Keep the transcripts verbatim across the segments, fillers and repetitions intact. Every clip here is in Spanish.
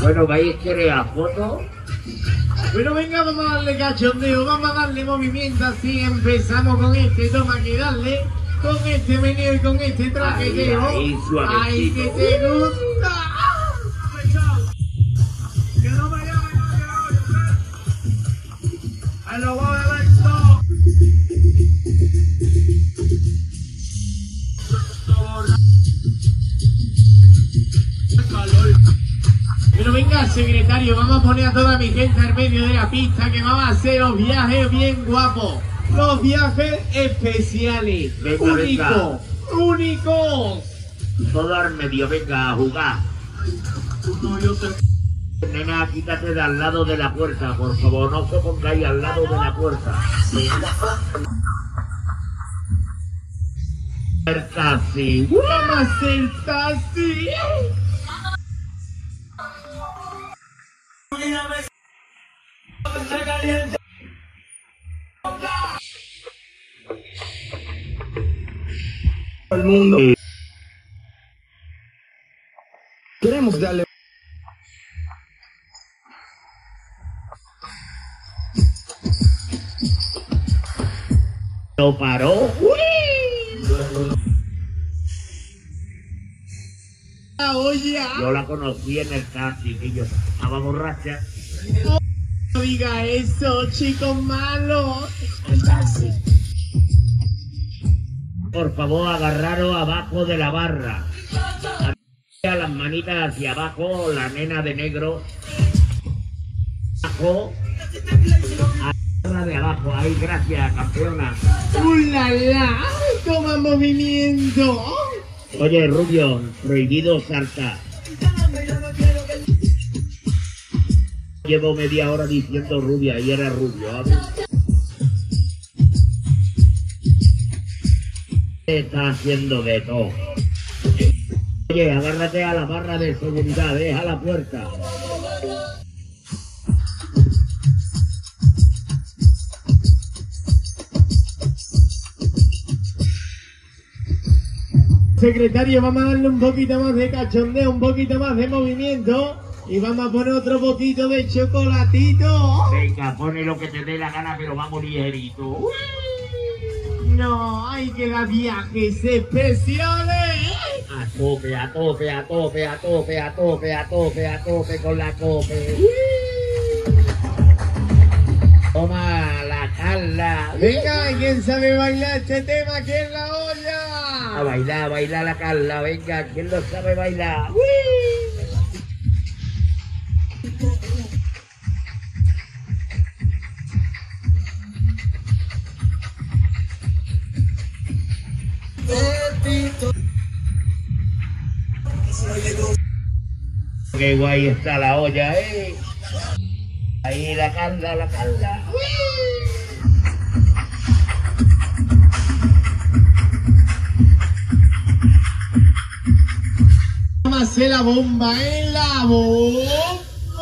Bueno, ¿vais a querer a foto? Bueno, venga, vamos a darle cachondeo, vamos a darle movimiento, así empezamos con este, toma que darle, con este meneo y con este traqueteo. Ahí, ahí, suavecito. Ay, que te gusta. Que no me llamen, a lo va a ver esto. Pero venga, secretario, vamos a poner a toda mi gente al medio de la pista, que vamos a hacer los viajes bien guapos. Los viajes especiales. Venga, únicos. venga. Únicos. Todo al medio, venga, a jugar. No, yo te... Nena, quítate de al lado de la puerta, por favor, no se pongáis al lado de la puerta. El taxi. Vamos a hacer taxi. El mundo. Queremos darle. Lo paró. Oye, Yo la conocí en el taxi, que yo estaba borracha. no diga eso, chicos malos. El taxi. Por favor, agarraros abajo de la barra. A las manitas hacia abajo, la nena de negro. Abajo. A la barra de abajo. Ahí, gracias, campeona. ¡Ulala! ¡Toma movimiento! Oye, Rubio, prohibido saltar. Llevo media hora diciendo rubia y era rubio. A ver. Está haciendo de todo. Oye, agárrate a la barra de seguridad, deja la puerta. Secretario, vamos a darle un poquito más de cachondeo, un poquito más de movimiento y vamos a poner otro poquito de chocolatito. Venga, pone lo que te dé la gana, pero vamos ligerito. No, hay que dar viajes especiales. A tope, a tope, a tope, a tope, a tope, a tope, a tope con la cope. Toma la Carla. Venga, ¿quién sabe bailar este tema aquí en la olla? A bailar, a bailar la Carla, venga, ¿quién lo sabe bailar? Qué guay está la olla, eh. Ahí la Carla, la Carla. Vamos a hacer la bomba, en la bomba.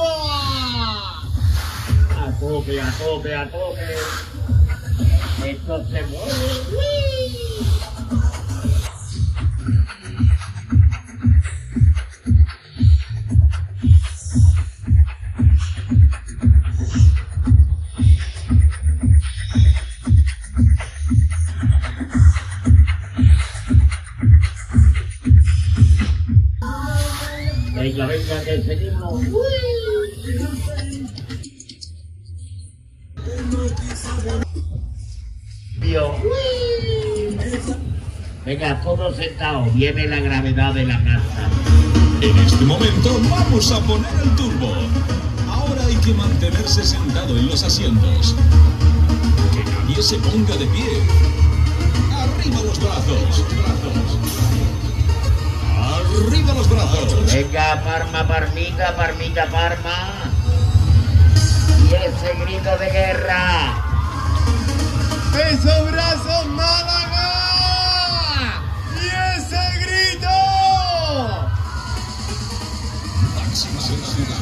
A tope, a tope, a tope. Esto se mueve. Venga, venga, que seguimos. Dios. Venga, todos sentados. Viene la gravedad de la casa. En este momento vamos a poner el turbo. Ahora hay que mantenerse sentado en los asientos. Que nadie se ponga de pie. Arriba los brazos. Arriba los brazos. Venga, Parma, Parmita, Parmita, Parma. Y ese grito de guerra. ¡Esos brazos, Málaga! ¡Y ese grito! Máxima velocidad.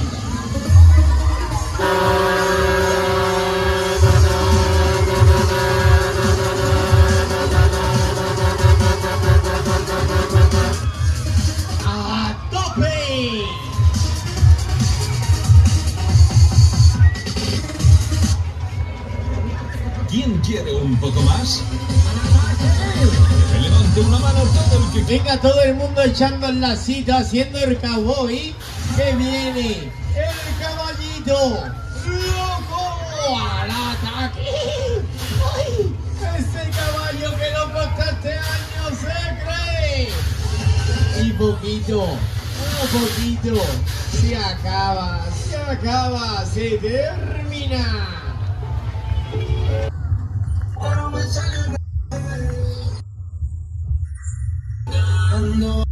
un poco más. Que levante una mano todo el que quiera. Venga todo el mundo echando el lacito, haciendo el cowboy. Que viene el caballito loco al ataque. ¡Ay! Ese caballo que loco hasta este año se cree. Y poquito, un poquito, se acaba, se acaba, se termina. No.